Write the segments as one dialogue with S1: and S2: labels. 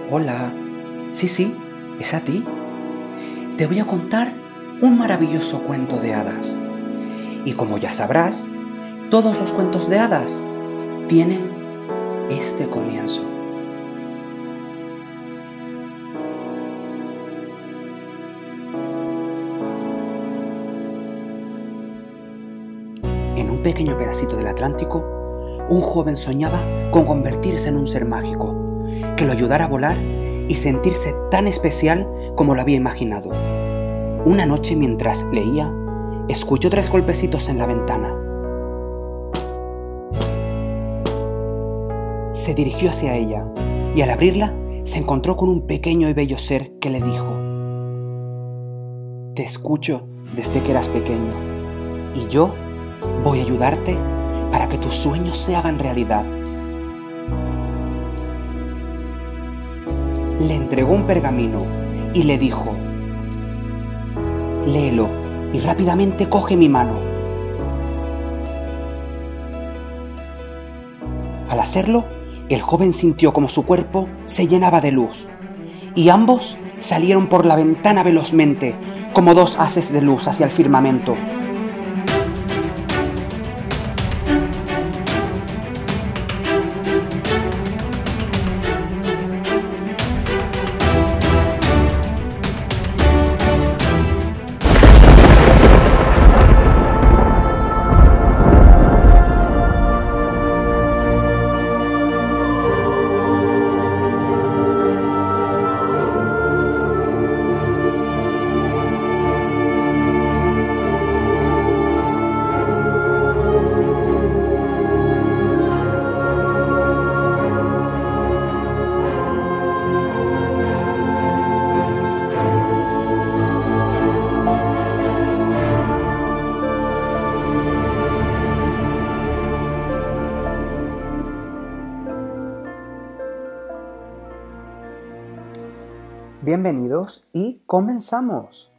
S1: Hola, sí, es a ti. Te voy a contar un maravilloso cuento de hadas. Y como ya sabrás, todos los cuentos de hadas tienen este comienzo. En un pequeño pedacito del Atlántico, un joven soñaba con convertirse en un ser mágico, que lo ayudara a volar y sentirse tan especial como lo había imaginado. Una noche, mientras leía, escuchó 3 golpecitos en la ventana. Se dirigió hacia ella y al abrirla se encontró con un pequeño y bello ser que le dijo: «Te escucho desde que eras pequeño y yo voy a ayudarte para que tus sueños se hagan realidad». Le entregó un pergamino y le dijo: «Léelo y rápidamente coge mi mano». Al hacerlo, el joven sintió como su cuerpo se llenaba de luz, y ambos salieron por la ventana velozmente, como 2 haces de luz hacia el firmamento. Bienvenidos y comenzamos.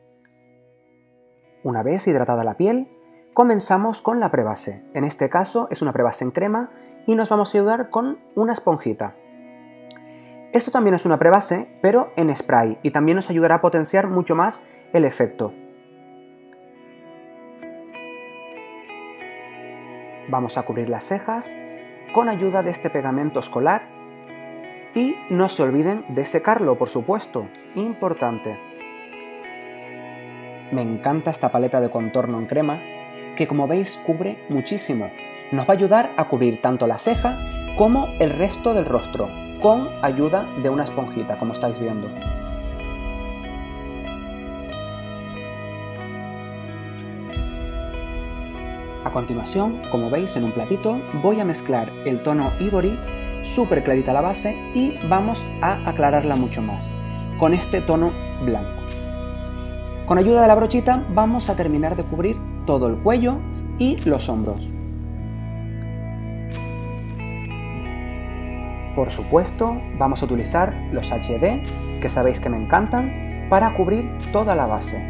S1: Una vez hidratada la piel, comenzamos con la prebase. En este caso es una prebase en crema y nos vamos a ayudar con una esponjita. Esto también es una prebase, pero en spray, y también nos ayudará a potenciar mucho más el efecto. Vamos a cubrir las cejas con ayuda de este pegamento escolar. Y no se olviden de secarlo, por supuesto, importante. Me encanta esta paleta de contorno en crema, que como veis cubre muchísimo. Nos va a ayudar a cubrir tanto la ceja como el resto del rostro, con ayuda de una esponjita, como estáis viendo. A continuación, como veis en un platito, voy a mezclar el tono Ivory, súper clarita la base, y vamos a aclararla mucho más con este tono blanco. Con ayuda de la brochita vamos a terminar de cubrir todo el cuello y los hombros. Por supuesto, vamos a utilizar los HD, que sabéis que me encantan, para cubrir toda la base.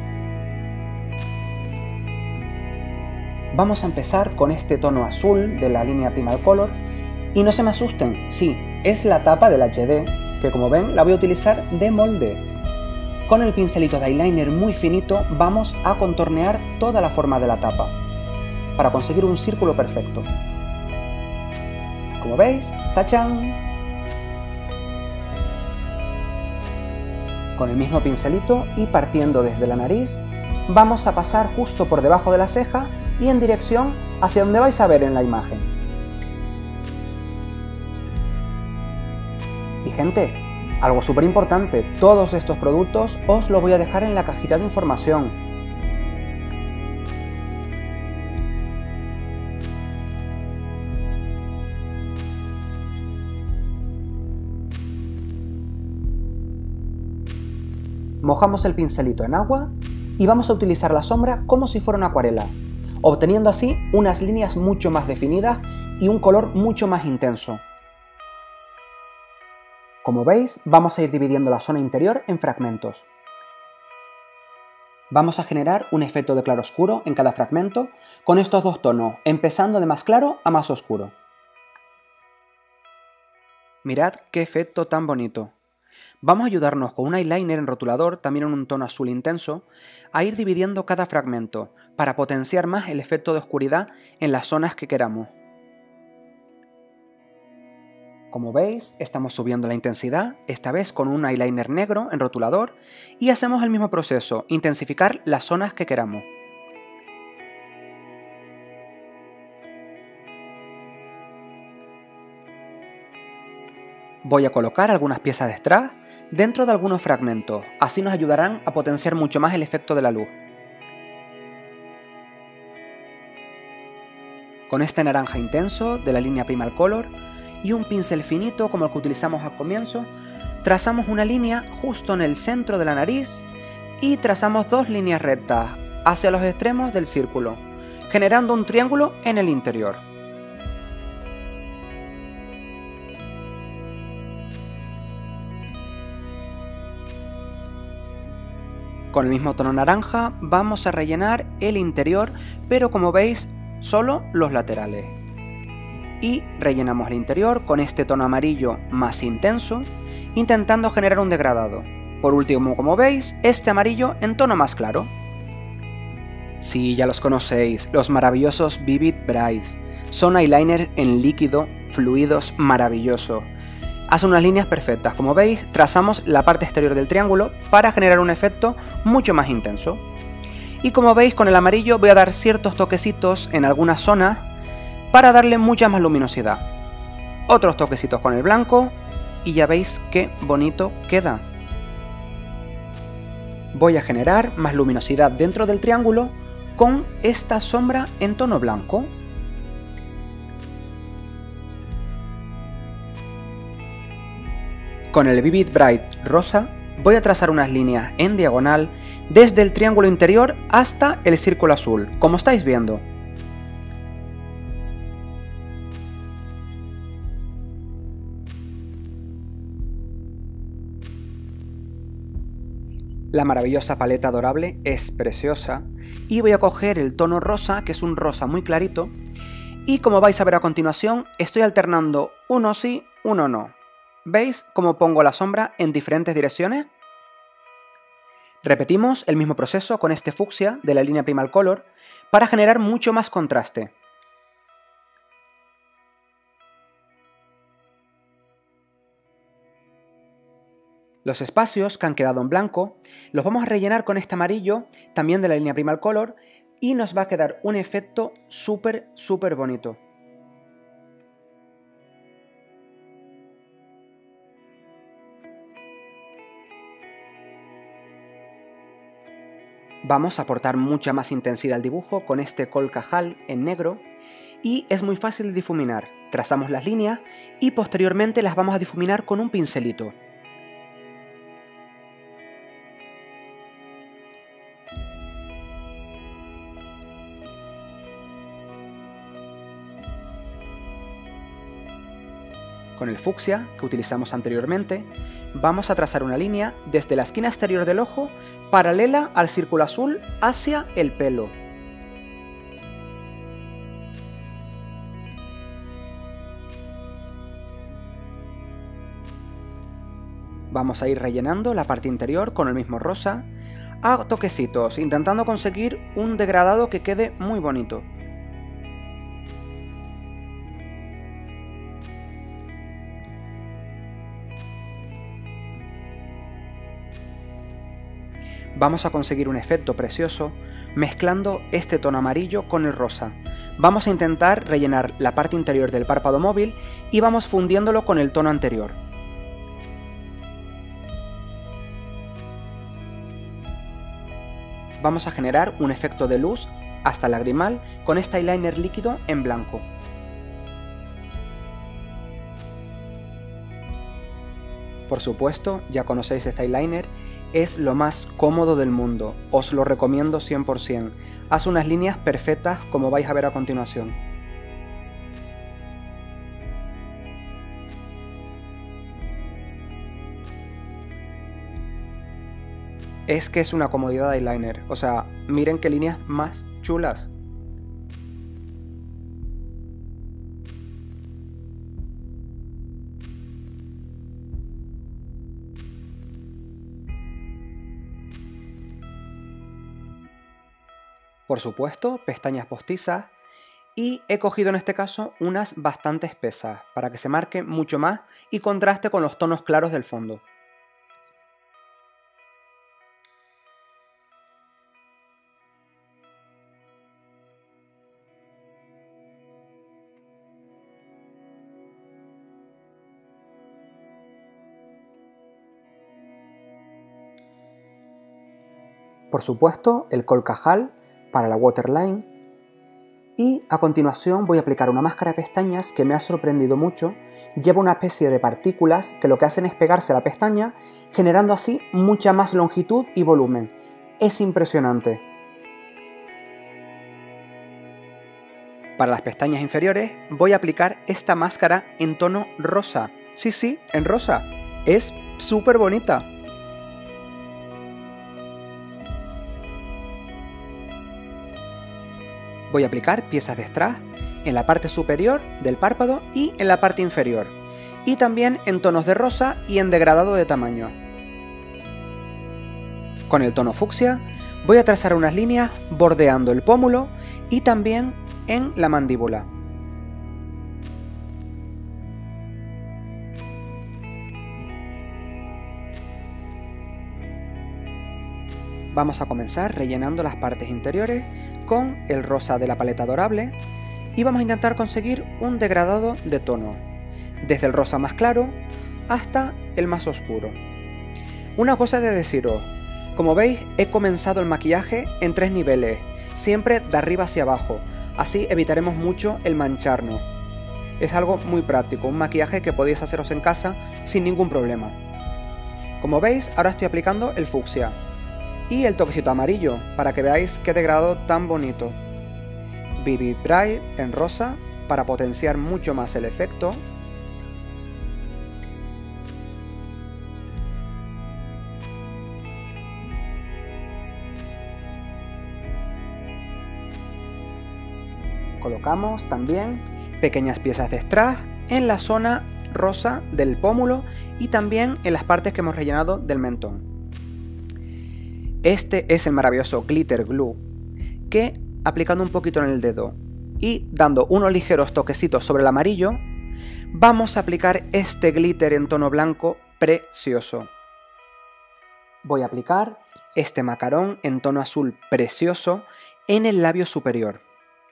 S1: Vamos a empezar con este tono azul de la línea Primacolor. Y no se me asusten, sí, es la tapa del HD, que como ven la voy a utilizar de molde. Con el pincelito de eyeliner muy finito vamos a contornear toda la forma de la tapa, para conseguir un círculo perfecto. Como veis, ¡tachán! Con el mismo pincelito y partiendo desde la nariz, vamos a pasar justo por debajo de la ceja y en dirección hacia donde vais a ver en la imagen. Y gente, algo súper importante, todos estos productos os los voy a dejar en la cajita de información. Mojamos el pincelito en agua y vamos a utilizar la sombra como si fuera una acuarela, obteniendo así unas líneas mucho más definidas y un color mucho más intenso. Como veis, vamos a ir dividiendo la zona interior en fragmentos. Vamos a generar un efecto de claroscuro en cada fragmento con estos dos tonos, empezando de más claro a más oscuro. Mirad qué efecto tan bonito. Vamos a ayudarnos con un eyeliner en rotulador, también en un tono azul intenso, a ir dividiendo cada fragmento para potenciar más el efecto de oscuridad en las zonas que queramos. Como veis, estamos subiendo la intensidad, esta vez con un eyeliner negro en rotulador, y hacemos el mismo proceso, intensificar las zonas que queramos. Voy a colocar algunas piezas de strass dentro de algunos fragmentos, así nos ayudarán a potenciar mucho más el efecto de la luz. Con este naranja intenso de la línea Primalcolor y un pincel finito como el que utilizamos al comienzo, trazamos una línea justo en el centro de la nariz y trazamos dos líneas rectas hacia los extremos del círculo, generando un triángulo en el interior. Con el mismo tono naranja vamos a rellenar el interior, pero como veis, solo los laterales. Y rellenamos el interior con este tono amarillo más intenso, intentando generar un degradado. Por último, como veis, este amarillo en tono más claro. Sí, ya los conocéis, los maravillosos Vivid Brights. Son eyeliners en líquido, fluidos, maravillosos. Hacen unas líneas perfectas, como veis, trazamos la parte exterior del triángulo para generar un efecto mucho más intenso. Y como veis, con el amarillo voy a dar ciertos toquecitos en algunas zonas para darle mucha más luminosidad. Otros toquecitos con el blanco y ya veis qué bonito queda. Voy a generar más luminosidad dentro del triángulo con esta sombra en tono blanco. Con el Vivid Bright rosa voy a trazar unas líneas en diagonal desde el triángulo interior hasta el círculo azul, como estáis viendo. La maravillosa paleta adorable es preciosa y voy a coger el tono rosa, que es un rosa muy clarito, y como vais a ver a continuación, estoy alternando uno sí, uno no. ¿Veis cómo pongo la sombra en diferentes direcciones? Repetimos el mismo proceso con este fucsia de la línea Primalcolor para generar mucho más contraste. Los espacios que han quedado en blanco los vamos a rellenar con este amarillo, también de la línea Primalcolor, y nos va a quedar un efecto súper bonito. Vamos a aportar mucha más intensidad al dibujo con este col Cajal en negro y es muy fácil de difuminar. Trazamos las líneas y posteriormente las vamos a difuminar con un pincelito. Con el fucsia, que utilizamos anteriormente, vamos a trazar una línea desde la esquina exterior del ojo paralela al círculo azul hacia el pelo. Vamos a ir rellenando la parte interior con el mismo rosa a toquecitos, intentando conseguir un degradado que quede muy bonito. Vamos a conseguir un efecto precioso mezclando este tono amarillo con el rosa. Vamos a intentar rellenar la parte interior del párpado móvil y vamos fundiéndolo con el tono anterior. Vamos a generar un efecto de luz hasta lagrimal con este eyeliner líquido en blanco. Por supuesto, ya conocéis este eyeliner, es lo más cómodo del mundo, os lo recomiendo 100%. Hace unas líneas perfectas como vais a ver a continuación. Es que es una comodidad de eyeliner, o sea, miren qué líneas más chulas. por supuesto, pestañas postizas, y he cogido en este caso unas bastante espesas, para que se marque mucho más y contraste con los tonos claros del fondo. Por supuesto, el colcajal para la waterline. Y a continuación voy a aplicar una máscara de pestañas que me ha sorprendido mucho. Lleva una especie de partículas que lo que hacen es pegarse a la pestaña, generando así mucha más longitud y volumen. Es impresionante. Para las pestañas inferiores voy a aplicar esta máscara en tono rosa. Sí, en rosa. Es súper bonita. Voy a aplicar piezas de strass en la parte superior del párpado y en la parte inferior, y también en tonos de rosa y en degradado de tamaño. Con el tono fucsia voy a trazar unas líneas bordeando el pómulo y también en la mandíbula. Vamos a comenzar rellenando las partes interiores con el rosa de la paleta adorable y vamos a intentar conseguir un degradado de tono, desde el rosa más claro hasta el más oscuro. Una cosa de deciros, como veis he comenzado el maquillaje en 3 niveles, siempre de arriba hacia abajo, así evitaremos mucho el mancharnos. Es algo muy práctico, un maquillaje que podéis haceros en casa sin ningún problema. Como veis, ahora estoy aplicando el fucsia y el toquecito amarillo, para que veáis qué degradado tan bonito. Vivid Bright en rosa, para potenciar mucho más el efecto. Colocamos también pequeñas piezas de strass en la zona rosa del pómulo y también en las partes que hemos rellenado del mentón. Este es el maravilloso Glitter Glue, que aplicando un poquito en el dedo y dando unos ligeros toquecitos sobre el amarillo, vamos a aplicar este glitter en tono blanco precioso. Voy a aplicar este macarón en tono azul precioso en el labio superior.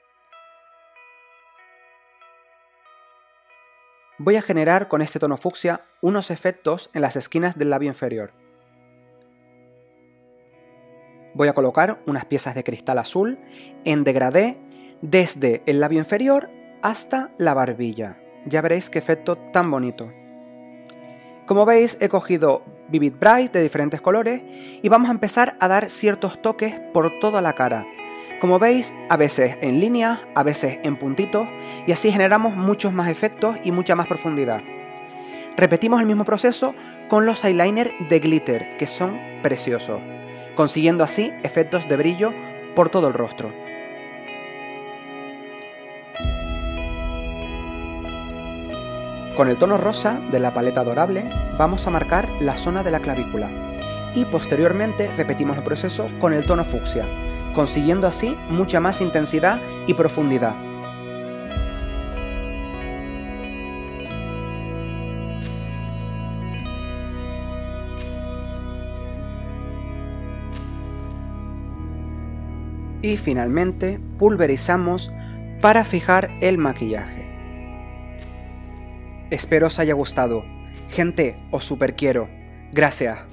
S1: Voy a generar con este tono fucsia unos efectos en las esquinas del labio inferior. Voy a colocar unas piezas de cristal azul en degradé desde el labio inferior hasta la barbilla. Ya veréis qué efecto tan bonito. Como veis, he cogido Vivid Bright de diferentes colores y vamos a empezar a dar ciertos toques por toda la cara. Como veis, a veces en línea, a veces en puntitos, y así generamos muchos más efectos y mucha más profundidad. Repetimos el mismo proceso con los eyeliners de glitter, que son preciosos, consiguiendo así efectos de brillo por todo el rostro. Con el tono rosa de la paleta adorable vamos a marcar la zona de la clavícula y posteriormente repetimos el proceso con el tono fucsia, consiguiendo así mucha más intensidad y profundidad. Y finalmente pulverizamos para fijar el maquillaje. Espero os haya gustado. Gente, os super quiero. Gracias.